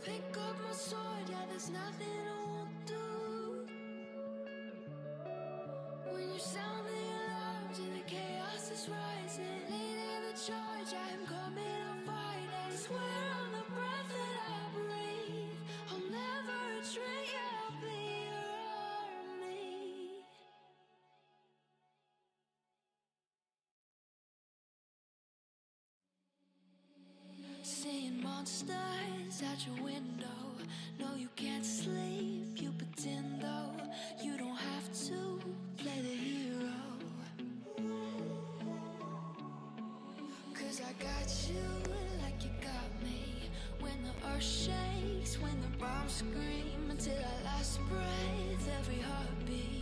Pick up my sword, yeah, there's nothing I won't do. When you sound the alarms and the chaos is rising, leading the charge, I'm coming, I'll fight. I swear on the breath that I breathe, I'll never retreat, yeah, I'll be your army. Seeing monsters at your window. No, you can't sleep, you pretend though. You don't have to play the hero, 'cause I got you like you got me. When the earth shakes, when the bombs scream, until our last breath, every heartbeat.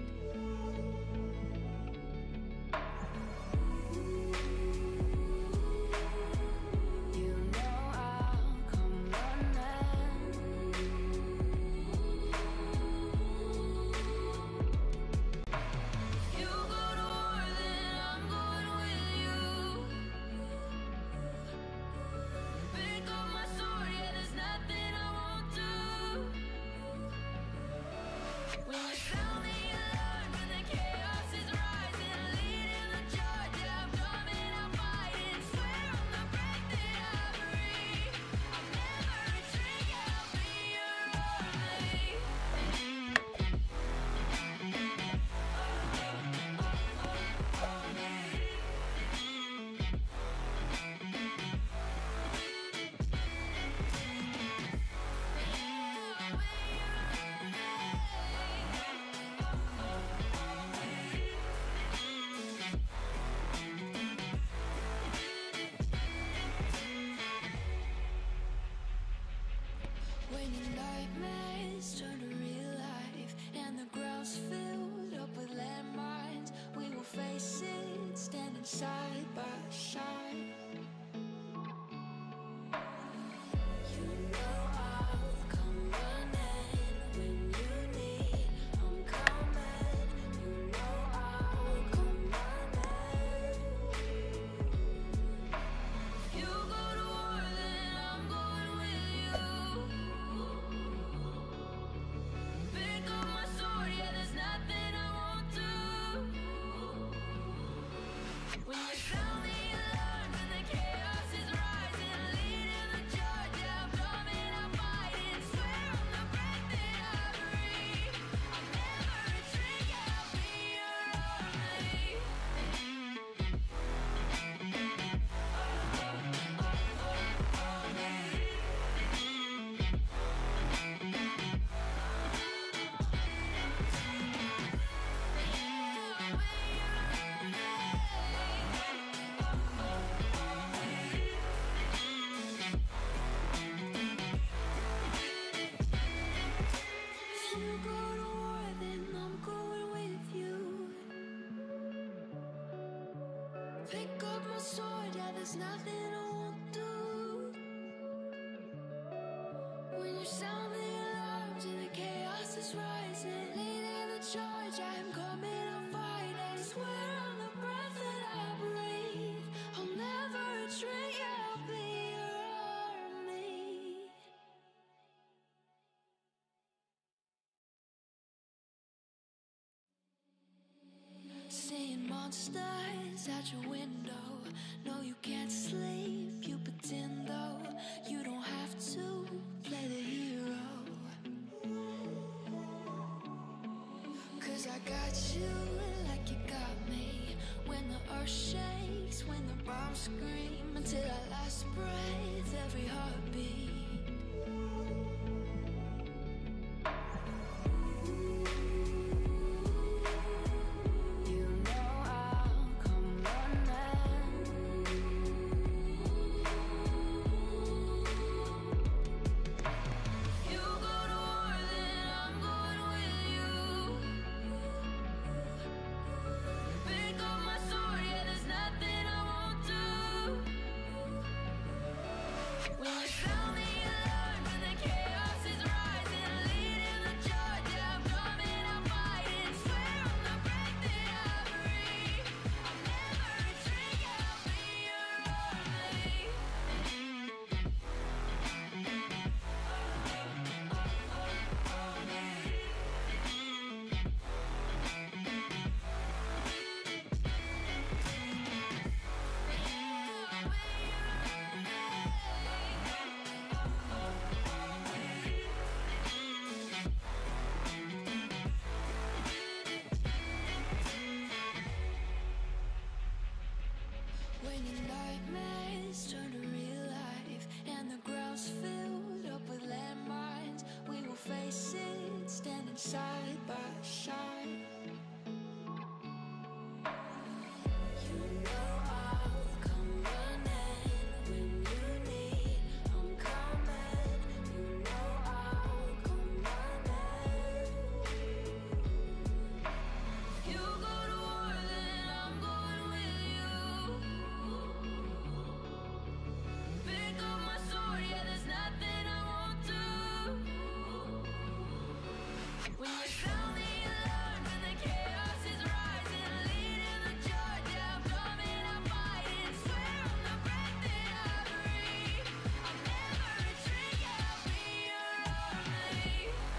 When your nightmares turn to real life and the ground's filled up with landmines, we will face it standing side by side. You know I'll come running when you need, I'm coming. You know I'll come running. If you go to war, then I'm going with you. Pick up my sword, yeah, there's nothing I won't do. When you sound the alarm and the chaos is rising, leading the charge, yeah, I'm coming, I'm fighting. Swear on the breath that I breathe, I'll never retreat, yeah, I'll be your army. If you go to war, then I'm going with you. Pick up my sword, yeah, there's nothing I won't do. When you sound the alarms and the chaos is rising, leading the charge, I'm coming, I'll fight. I swear on the breath that I breathe, I'll never retreat, yeah, I'll be your army. Seeing monsters at your window. No, you can't sleep, you pretend though. You don't have to play the hero, 'cause I got you like you got me. When the earth shakes, when the bombs scream, until our last breath, every heartbeat. You know I'll come running. If you go to war, then I'm going with you. Pick up my sword, yeah, there's nothing I won't do. When you sound the side by side. You know I'll come running when you need. I'm coming. You know I'll come running. You go to war, then I'm going with you. Pick up my sword, yeah, there's nothing I won't do. When you sound the alarm and the chaos is rising, leading the charge, yeah, I'm coming, I'm fighting. Swear on the breath that I breathe, I'll never retreat, yeah, I'll be your army.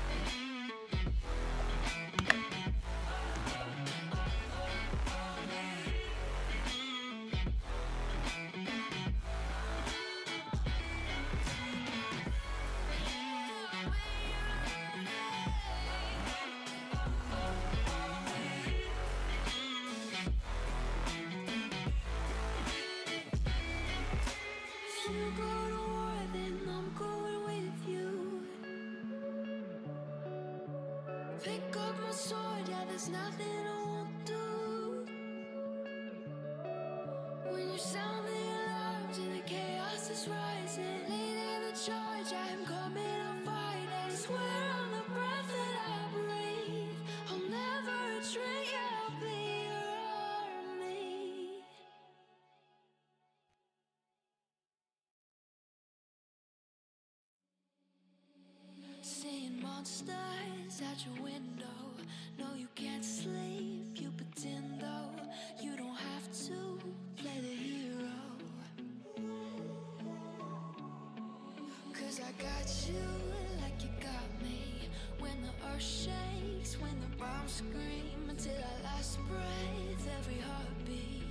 If you go to war, then I'm going with you. Pick up my sword, yeah, there's nothing I won't do. When you sound the alarms and the chaos is rising, leading the charge, I'm coming, I'm fighting. Swear on the breath that I breathe, I'll never retreat, yeah, I'll be your army. Seeing monsters at your window. No, you can't sleep, you pretend though. You don't have to play the hero. 'Cause I got you like you got me. When the earth shakes, when the bombs scream, until our last breath, every heartbeat.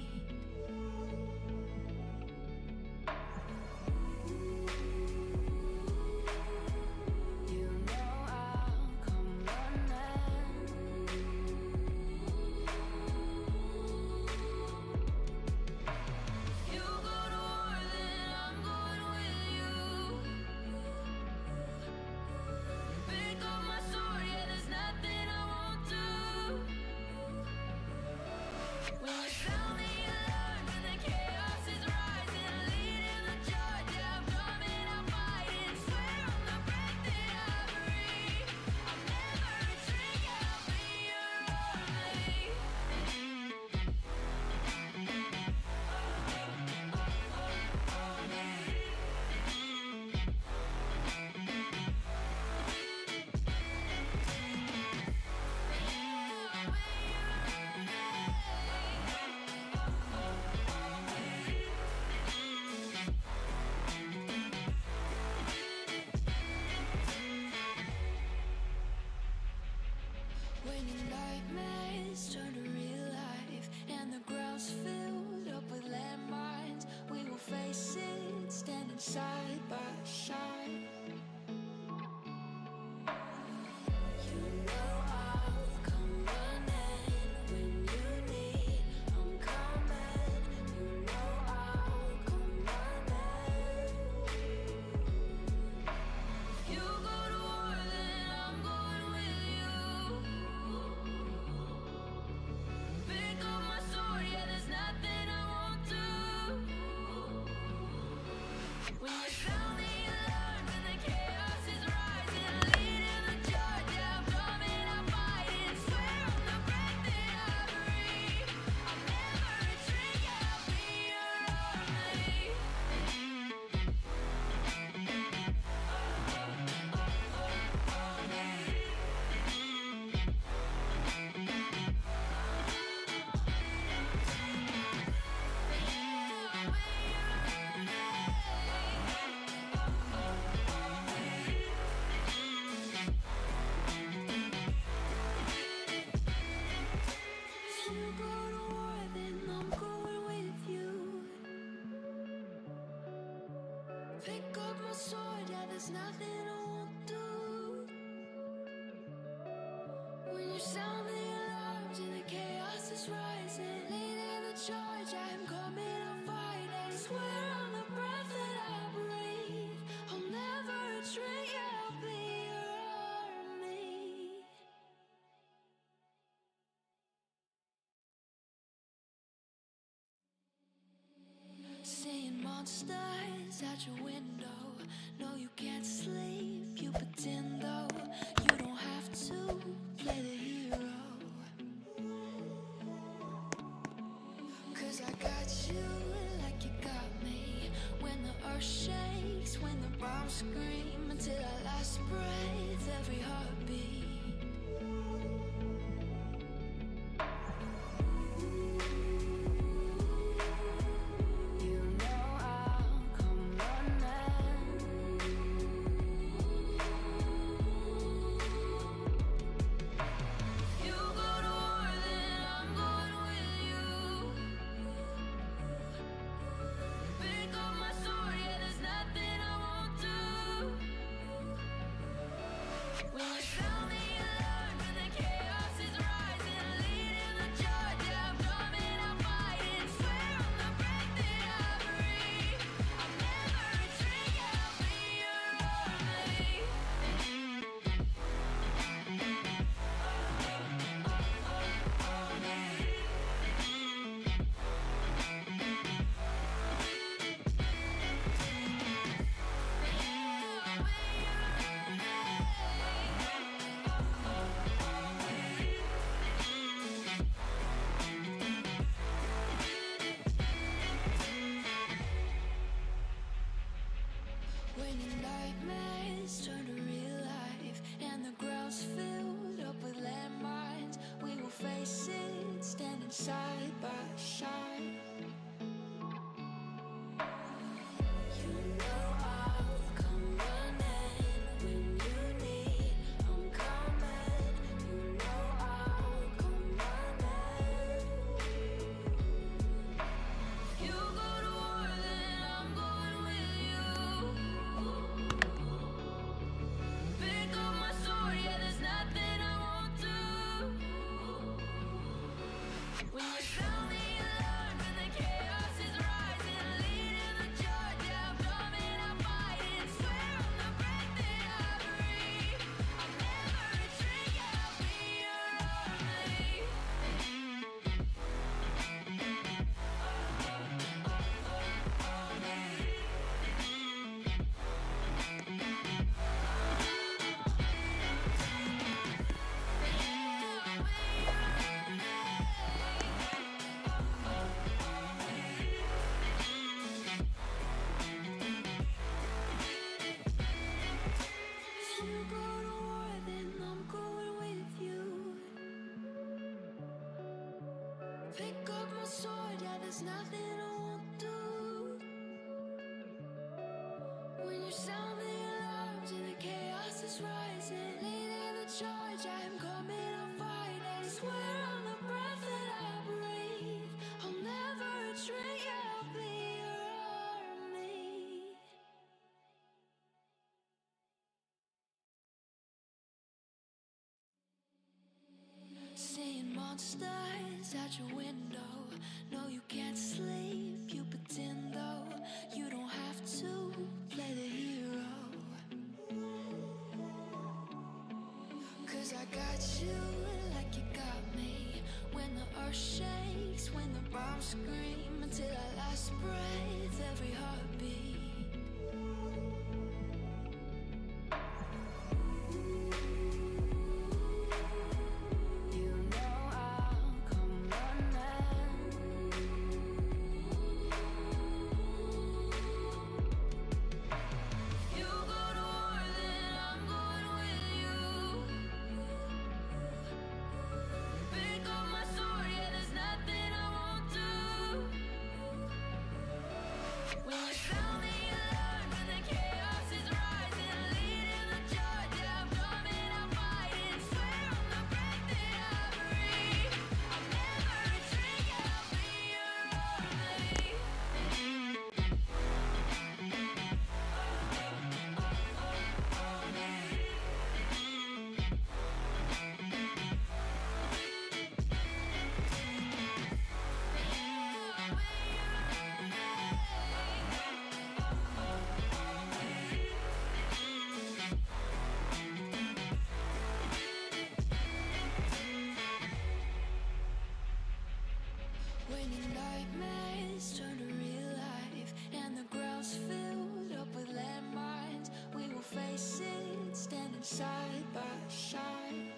You know I'll come running. You go to war, then I'm going with you. Pick up my sword, yeah, there's nothing I won't do. When you sound the alarm and the chaos is rising, leading the charge, yeah, I'm coming, I'm fighting. Swear on the breath that I breathe, I'll never retreat, yeah, I'll be your army. When your nightmares turn to real life and the ground's filled up with landmines, we will face it standing side by side. You know I'll come running when you need. I'm coming. You know I'll come running. You go to war, then I'm going with you. Pick up my sword, yeah, there's nothing I won't do. When you sound monsters at your window. No, you can't sleep, you pretend though. You don't have to play the hero. 'Cause I got you like you got me. When the earth shakes, when the bombs scream, until our last breath, every heartbeat. When your nightmares turn to real life and the ground's filled up with landmines, we will face it standing side by side. You know I'll come running when you need. I'm coming. You know I'll come running. You go to war, then I'm going with you. Pick up my sword, yeah, there's nothing I won't do. When you sound the alarm and the chaos is rising, leading the charge, yeah, I'm coming, I'm fighting. Swear on the breath that I breathe, I'll never retreat, yeah, I'll be your army. If you go to war, then I'm going with you. Pick up my sword, yeah, there's nothing I won't do. When you sound the alarms and the chaos is rising, leading the charge, I'm coming, I'm fighting. Swear on the breath that I breathe, I'll never retreat, yeah, I'll be your army. Seeing monsters at your window. No, you can't sleep, you pretend though. You don't have to play the hero. 'Cause I got you like you got me. When the earth shakes, when the bombs scream, until our last breath, every heartbeat. You know I'll come running. You go to war, then I'm going with you. Pick up my sword, yeah, there's nothing I won't do. When you sound the alarm and the chaos is rising, leading the charge, yeah, I'm coming, I'm fighting. Swear on the breath that I breathe, I'll never retreat, yeah, I'll be your army. When your nightmares turn to real life and the ground's filled up with landmines. We will face it, standing side by side.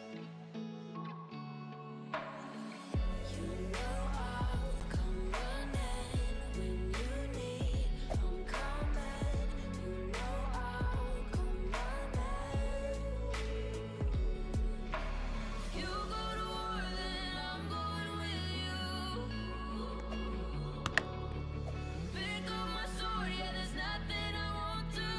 You know I'll come running when you need. I'm coming. You know I'll come running. If you go to war, then I'm going with you. Pick up my sword, yeah, there's nothing I won't do.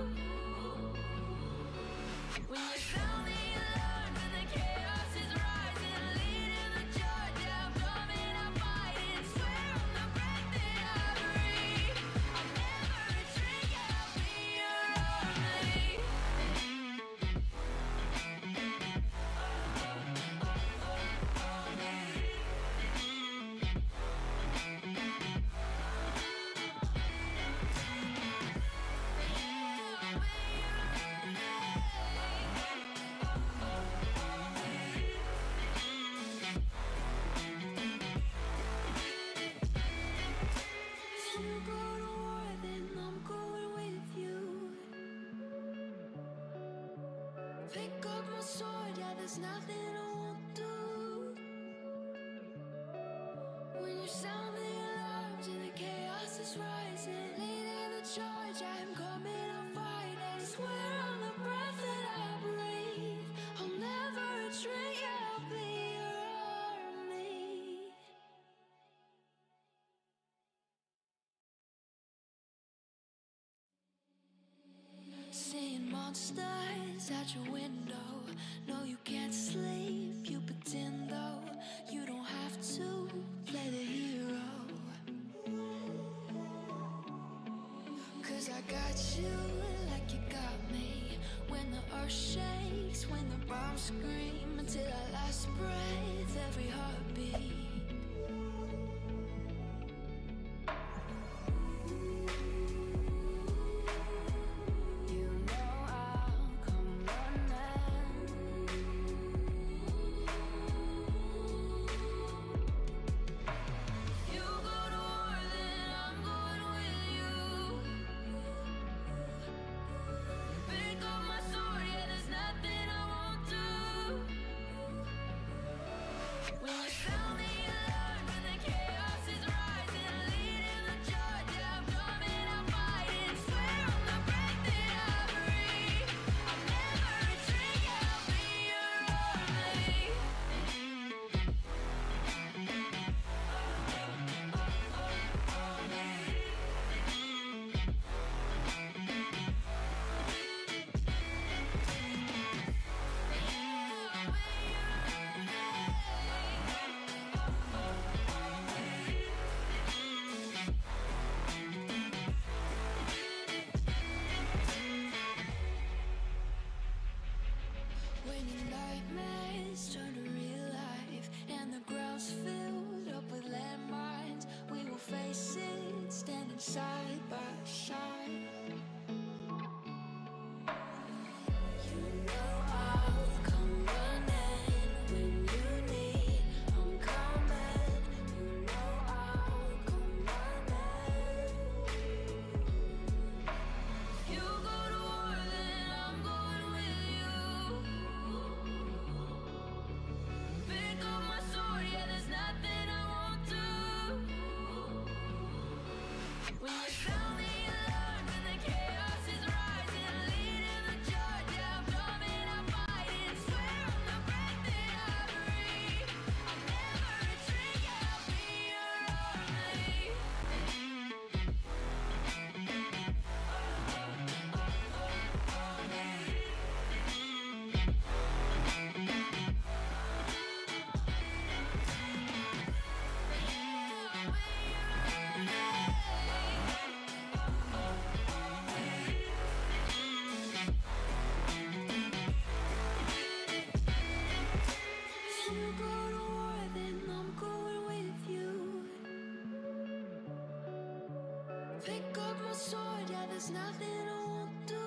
When you sound the alarm and the chaos is rising, leading the charge, yeah, I'm coming, I'm fighting. Swear on the breath that I breathe, I'll never retreat, yeah, I'll be your army. If you go to war, then I'm going with you. Pick up my sword, yeah, there's nothing I won't do. When you sound the alarms and the chaos is rising, leading the charge, I'm coming, I'm fighting. Swear on the breath that I breathe, I'll never retreat, yeah, I'll be your army. Seeing monsters out your window. No, you can't sleep, you pretend though. You don't have to play the hero. 'Cause I got you like you got me. When the earth shakes, when the bombs scream, until our last breath, every heartbeat. You know I'll come running. If you go to war, then I'm going with you. Pick up my sword, yeah, there's nothing I won't do. When you sound the alarm and the chaos is rising, leading the charge, yeah, I'm coming, I'm fighting. Swear on the breath that I breathe, I'll never retreat, yeah, I'll be your army. When your nightmares turn to real life and the ground's filled up with landmines, we will face it, standing side by side. You know I'll come running when you need. I'm coming. You know I'll come running. If you go to war, then I'm going with you. Pick up my sword, yeah, there's nothing I won't do. When you sound the alarm and the chaos is rising, leading the charge, yeah, I'm coming, I'm fighting. Swear on the breath that I breathe, I'll never retreat, yeah, I'll be your army. If you go to war, then I'm going with you. Pick up my sword, yeah, there's nothing I won't do.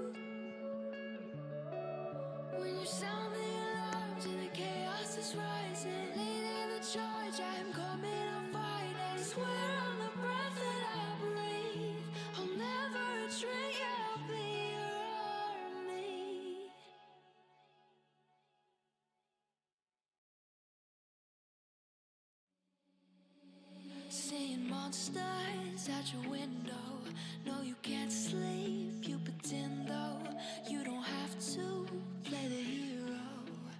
When you sound the alarms and the chaos is rising, leading the charge, I'm coming, I'm fighting. Swear on the breath that I breathe, monsters out your window. No, you can't sleep, you pretend though. You don't have to play the hero,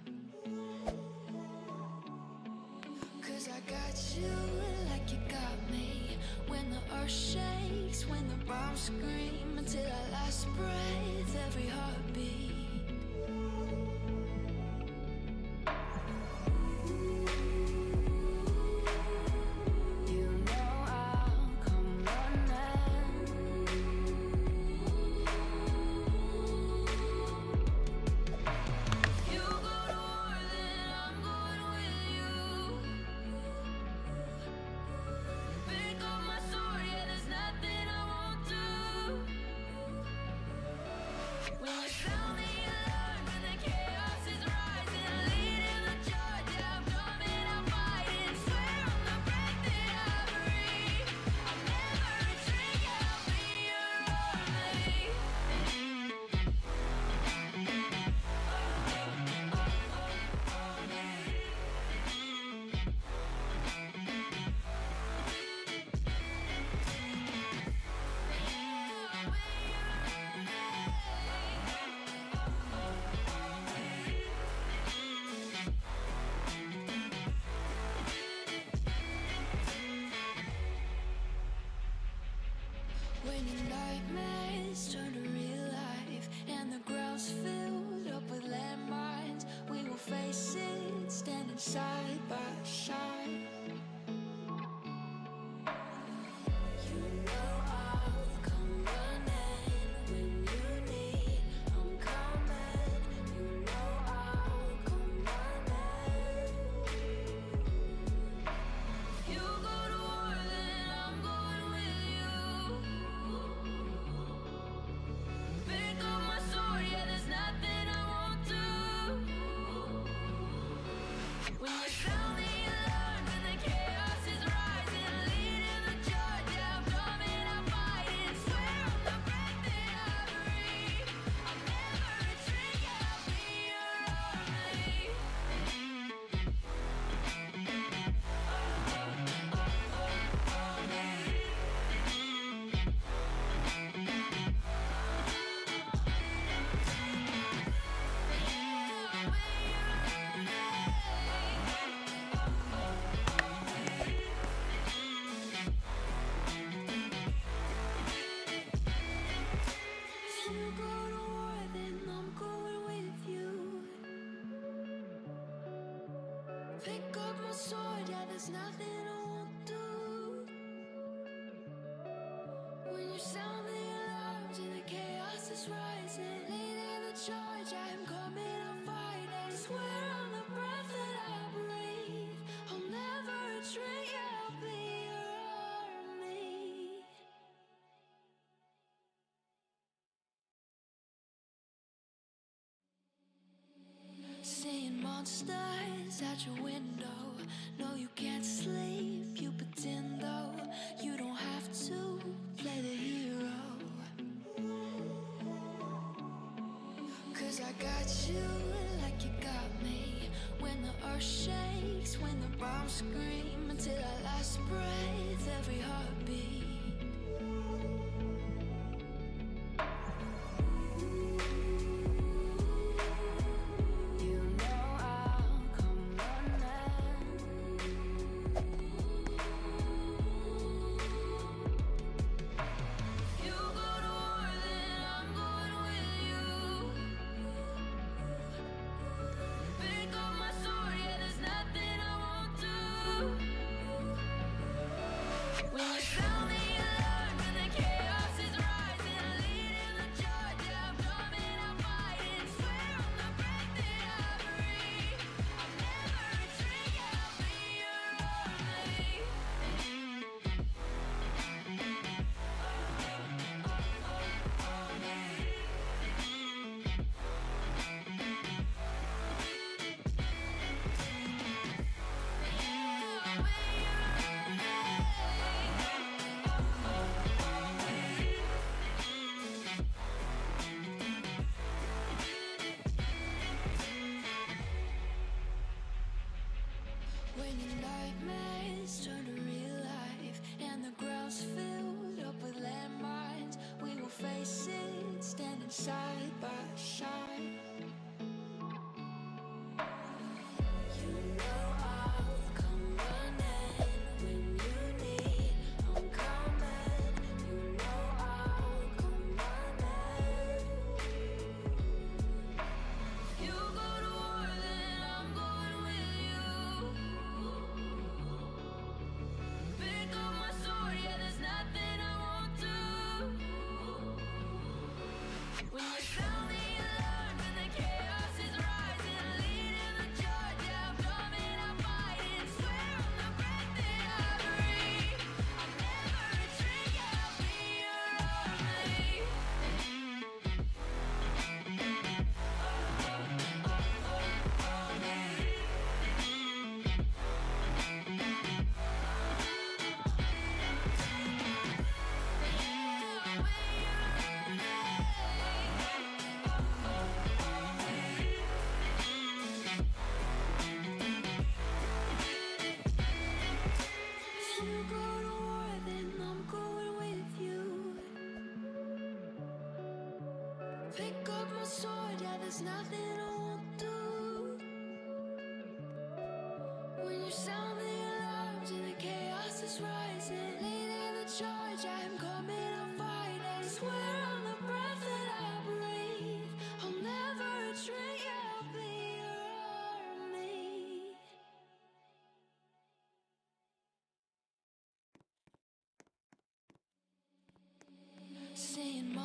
'cause I got you like you got me. When the earth shakes, when the bombs scream, until our last breath, every heartbeat. When your nightmares turn to real life and the ground's filled up with landmines, we will face it standing side by side. You know I'll come running when you need. I'm coming. You know I'll come running. You go to war, then I'm going with you. Pick up my sword, yeah, there's nothing I won't do. When you sound the alarm and the chaos is rising, leading the charge, yeah, I'm coming, I'm fighting. Swear on the breath that I breathe, I'll never retreat, yeah, I'll be your army. If you go to war, then I'm going with you. Pick up my sword, yeah, there's nothing I won't do. When you sound the alarms and the chaos is rising, leading the charge, I'm coming, I'm fighting. Swear on the breath that I breathe, I'll never retreat, yeah, I'll be your army. Seeing monsters out your window. No, you can't sleep, you pretend though. You don't have to play the hero, 'cause I got you like you got me. When the earth shakes, when the bombs scream, until our last breath, every heartbeat. You know I'll come running. You go to war, then I'm going with you. Pick up my sword, yeah, there's nothing I won't do. When you sound the alarm and the chaos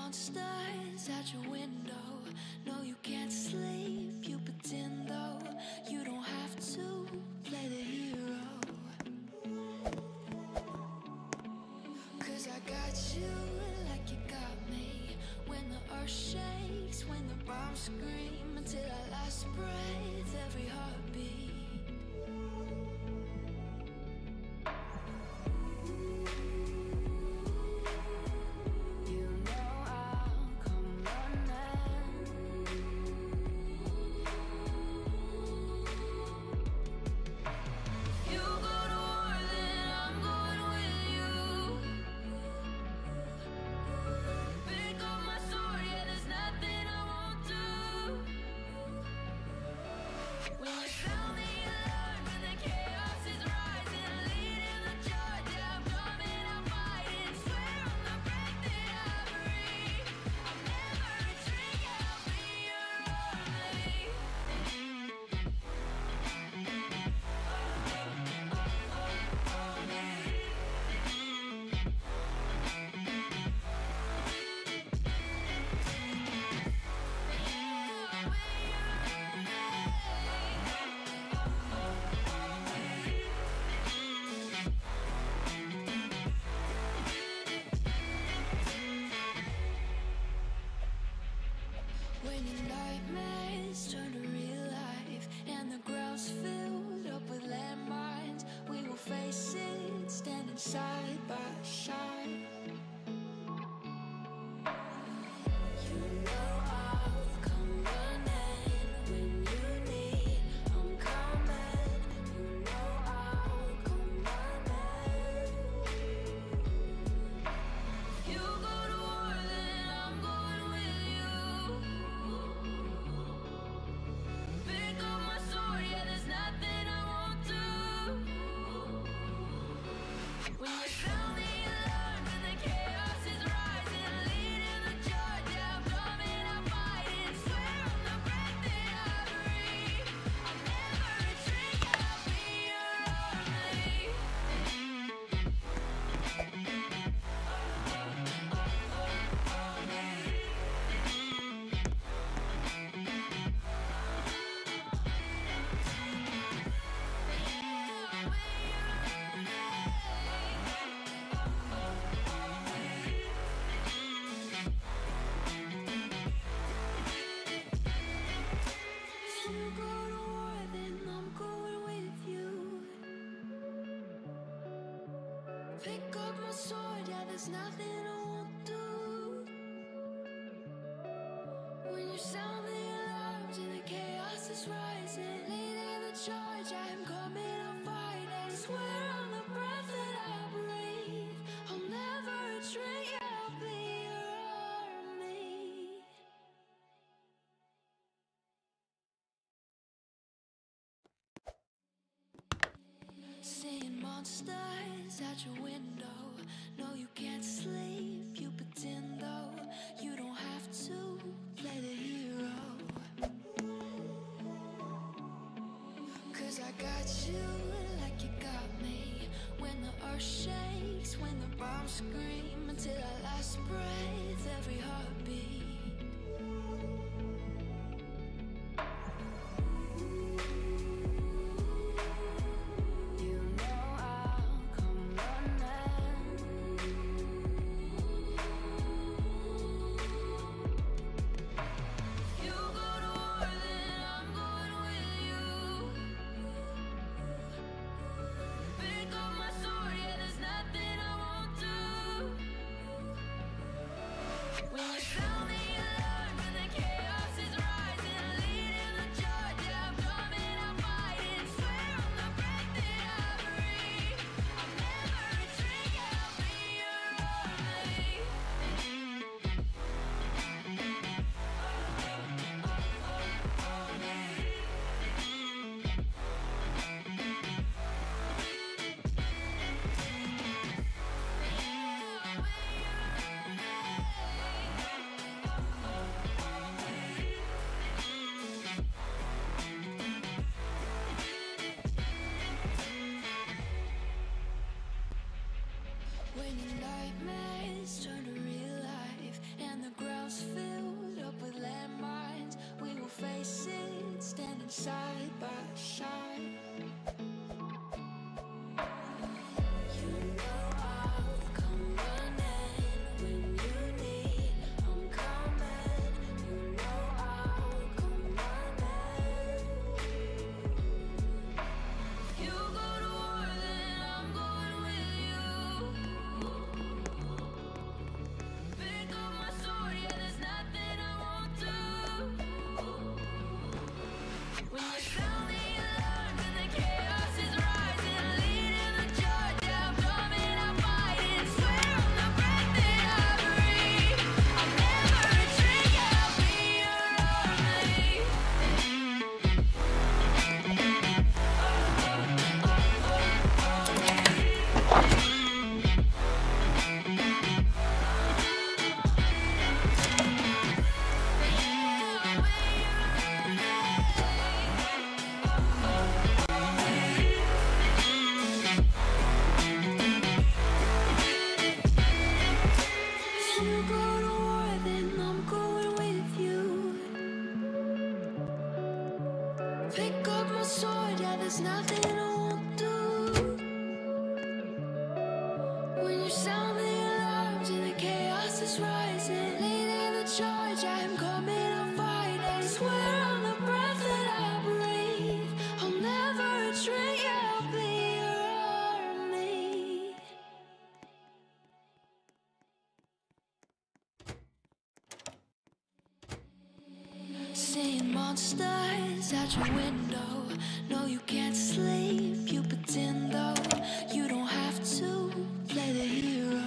monsters at your window. No, you can't sleep, you pretend though. You don't have to play the hero. 'Cause I got you like you got me. When the earth shakes, when the bombs scream, until our last breath, every heartbeat. When your nightmares turn to real life and the ground's filled up with landmines, we will face it standing side by side. You know I'll come running when you need. I'm coming. You know I'll come running. You go to war, then I'm going with you. Pick up my sword, yeah, there's nothing I won't do. When you sound the alarm and the chaos is rising, leading the charge, yeah, I'm coming, I'm fighting. Swear on the breath that I breathe, I'll never retreat, yeah, I'll be your army. If you go to war, then I'm going with you. Pick up my sword, yeah, there's nothing I won't do. When you sound the alarms and the chaos is rising, leading the charge, I'm coming, I'm fighting. Swear on the breath that I breathe, I'll never retreat, yeah, I'll be your army. Seeing monsters at your window. No, you can't sleep, you pretend though. You don't have to play the hero. 'Cause I got you like you got me. When the earth shakes, when the bombs scream, until our last breath, every heartbeat. You know I'll come running. You go to war, then I'm going with you. Pick up my sword, yeah, there's nothing I won't do. When you sound the alarm and the chaos is rising, leading the charge, yeah, I'm coming, I'm fighting. Swear on the breath that I breathe, I'll never retreat, yeah, I'll be your army. When your nightmares turn to real life and the ground's filled up with landmines. We will face it, standing side by side. You know I'll come running when you need. I'm coming. You know I'll come running. If you go to war, then I'm going with you. Pick up my sword, yeah, there's nothing I won't do. When you sound the alarm and the chaos is rising, leading the charge, yeah, I'm coming, I'm fighting. Swear on the breath that I breathe, I'll never retreat, yeah, I'll be your army. If you go to war, then I'm going with you. Pick up my sword, yeah, there's nothing I won't do. When you sound the alarms and the chaos is rising, leading the charge, I'm coming, I'm fighting. Swear on the breath that I breathe, I'll never retreat, yeah, I'll be your army. Seeing monsters out your window. No, you can't sleep, you pretend though. You don't have to play the hero.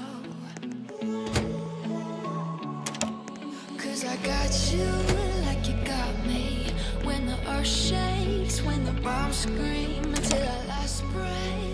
Cause I got you like you got me. When the earth shakes, when the bombs scream, until our last breath,